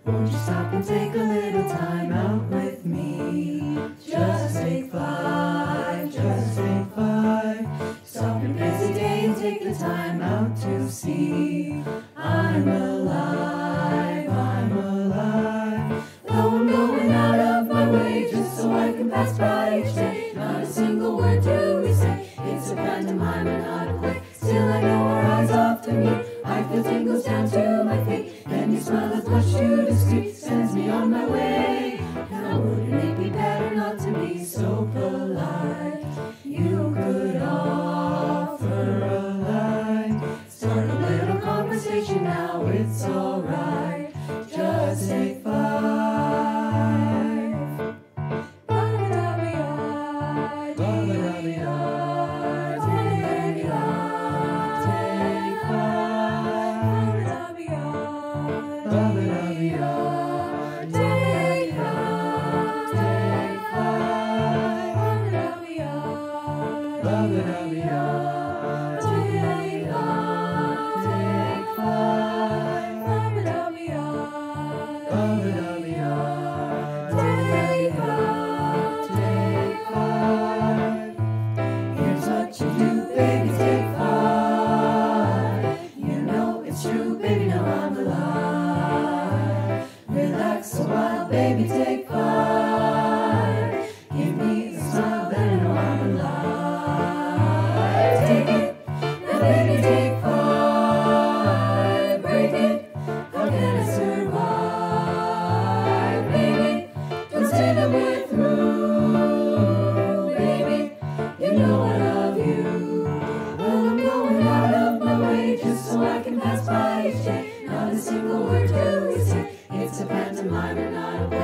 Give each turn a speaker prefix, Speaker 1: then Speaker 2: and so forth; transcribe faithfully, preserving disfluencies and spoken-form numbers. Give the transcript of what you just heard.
Speaker 1: Won't you stop and take a little time out with me? Just take five, just take five. Stop your busy day and take the time out to see. I'm alive, I'm alive. Though I'm going out of my way just so I can pass by each day. Not a single word do we say. It's a pantomime and not a play. Still I know our eyes often meet. I feel tingles down to my feet. And your smile is much too discreet. Sends me on my way. Now wouldn't it be better not to be so polite? You could offer a line. Start a little conversation now, it's alright. Just take five. Ba-da-da-be-I, ba-da-da-be-I, take five, take five. Ba-da-da-be-I, ba-da-da-be-I, take five, take five. Ba-da-da-be-I, ba-da-da-be-I, take five, take five. Ba-da-da-be-I, ba-da-da-be-I, take five, take five. Here's what you do, baby, take five. You know it's true, baby, now I'm alive. Relax a while, baby, take five. Give me a smile, then I know I'm alive. Take it, now baby, take five. Break it, how can I survive? Baby, don't say that we're through. Baby, you know I love you. Well, I'm going out of my way just so I can pass by each day. Not a single word do we say. It's a pantomime and not a